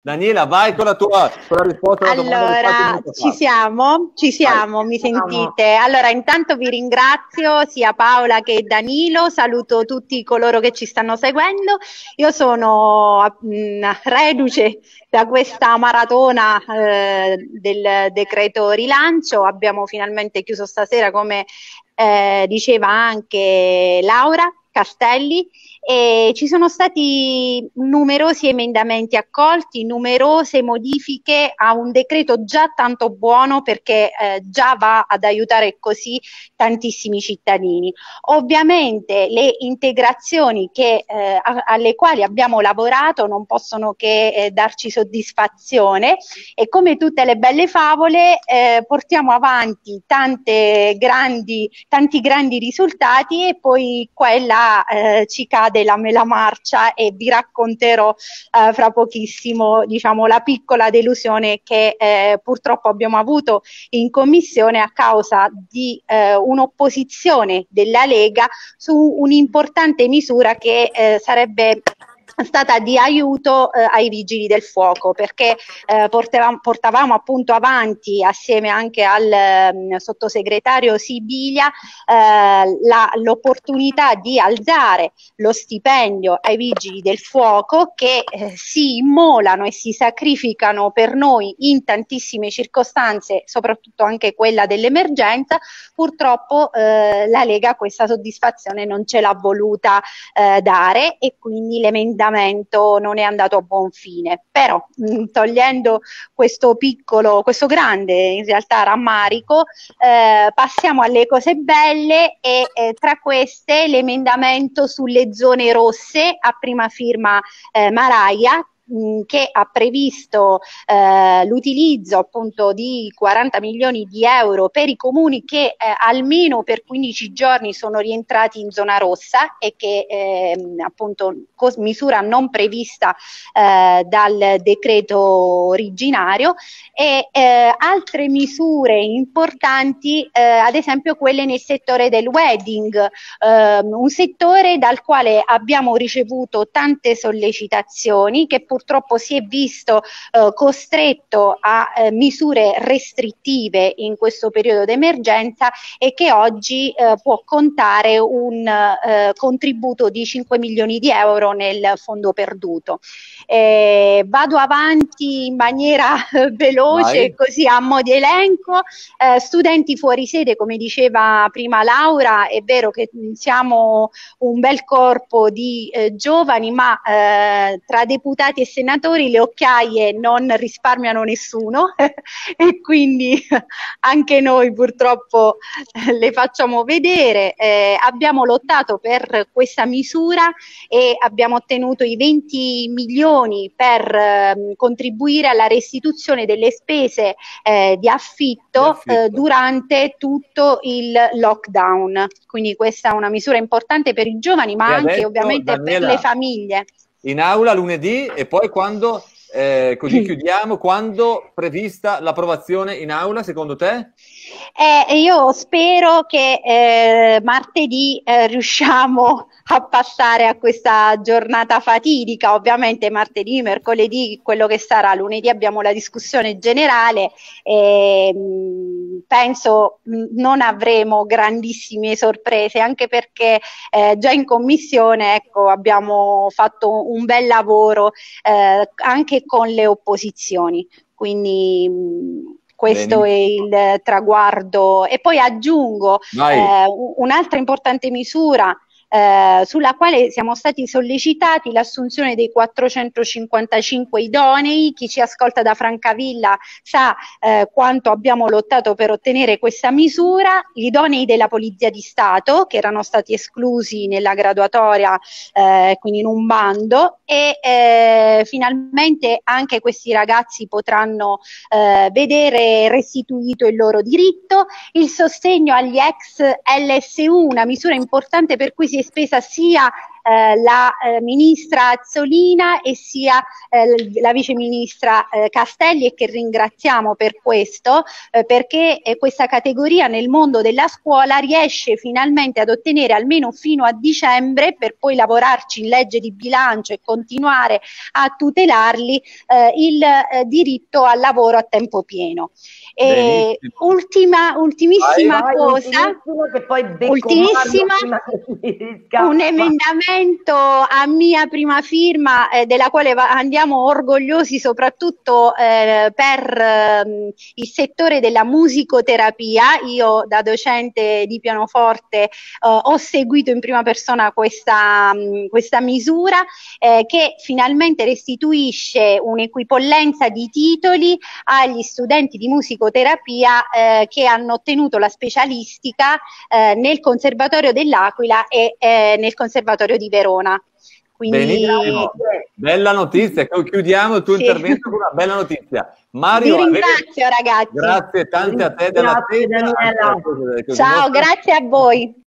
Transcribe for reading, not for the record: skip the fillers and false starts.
Daniela, vai con la risposta alla domanda del qualche Allora, minuto ci fa. siamo, mi sentite? Allora, intanto vi ringrazio sia Paola che Danilo, saluto tutti coloro che ci stanno seguendo. Io sono reduce da questa maratona del decreto rilancio, abbiamo finalmente chiuso stasera, come diceva anche Laura Castelli, e ci sono stati numerosi emendamenti accolti, numerose modifiche a un decreto già tanto buono, perché già va ad aiutare così tantissimi cittadini. Ovviamente le integrazioni alle quali abbiamo lavorato non possono che darci soddisfazione, e come tutte le belle favole portiamo avanti tanti grandi risultati, e poi qua e là ci cade la marcia, e vi racconterò fra pochissimo, diciamo, la piccola delusione che purtroppo abbiamo avuto in commissione a causa di un'opposizione della Lega su un'importante misura che sarebbe stata di aiuto ai vigili del fuoco, perché portavamo appunto avanti, assieme anche al sottosegretario Sibilia, l'opportunità di alzare lo stipendio ai vigili del fuoco, che si immolano e si sacrificano per noi in tantissime circostanze, soprattutto anche quella dell'emergenza. Purtroppo la Lega questa soddisfazione non ce l'ha voluta dare, e quindi l'emendamento non è andato a buon fine. Però togliendo questo grande in realtà rammarico, passiamo alle cose belle, e tra queste l'emendamento sulle zone rosse a prima firma Maraia, che ha previsto l'utilizzo appunto di 40 milioni di euro per i comuni che almeno per 15 giorni sono rientrati in zona rossa, e che appunto misura non prevista dal decreto originario, e altre misure importanti, ad esempio quelle nel settore del wedding, un settore dal quale abbiamo ricevuto tante sollecitazioni, che purtroppo si è visto costretto a misure restrittive in questo periodo d'emergenza, e che oggi può contare un contributo di 5 milioni di euro nel fondo perduto. Vado avanti in maniera veloce, così a mo' di elenco. Studenti fuori sede, come diceva prima Laura, è vero che siamo un bel corpo di giovani, ma tra deputati e senatori le occhiaie non risparmiano nessuno e quindi anche noi purtroppo le facciamo vedere. Abbiamo lottato per questa misura e abbiamo ottenuto i 20 milioni per contribuire alla restituzione delle spese di affitto durante tutto il lockdown. Quindi questa è una misura importante per i giovani, ma anche ovviamente per le famiglie. In aula lunedì, e poi quando, così chiudiamo, quando prevista l'approvazione in aula secondo te? Io spero che martedì riusciamo a passare a questa giornata fatidica. Ovviamente martedì, mercoledì, quello che sarà, lunedì abbiamo la discussione generale, e penso non avremo grandissime sorprese, anche perché già in commissione, ecco, abbiamo fatto un bel lavoro anche con le opposizioni, quindi questo è il traguardo. E poi aggiungo un'altra importante misura sulla quale siamo stati sollecitati: l'assunzione dei 455 idonei. Chi ci ascolta da Francavilla sa quanto abbiamo lottato per ottenere questa misura. Gli idonei della Polizia di Stato, che erano stati esclusi nella graduatoria, quindi in un bando, e finalmente anche questi ragazzi potranno vedere restituito il loro diritto. Il sostegno agli ex LSU, una misura importante per cui si è spesa sia la ministra Azzolina e sia la vice ministra Castelli, e che ringraziamo per questo, perché questa categoria nel mondo della scuola riesce finalmente ad ottenere almeno fino a dicembre, per poi lavorarci in legge di bilancio e continuare a tutelarli, il diritto al lavoro a tempo pieno. Ultimissima cosa, un emendamento a mia prima firma, della quale andiamo orgogliosi soprattutto per il settore della musicoterapia. Io da docente di pianoforte ho seguito in prima persona questa misura che finalmente restituisce un'equipollenza di titoli agli studenti di musicoterapia che hanno ottenuto la specialistica nel Conservatorio dell'Aquila e nel Conservatorio di Verona. Quindi... Benissimo, bella notizia, chiudiamo il tuo intervento con una bella notizia. Mario, vi ringrazio ragazzi. Grazie tante a te della Grazie, Daniela. Ciao, grazie a voi.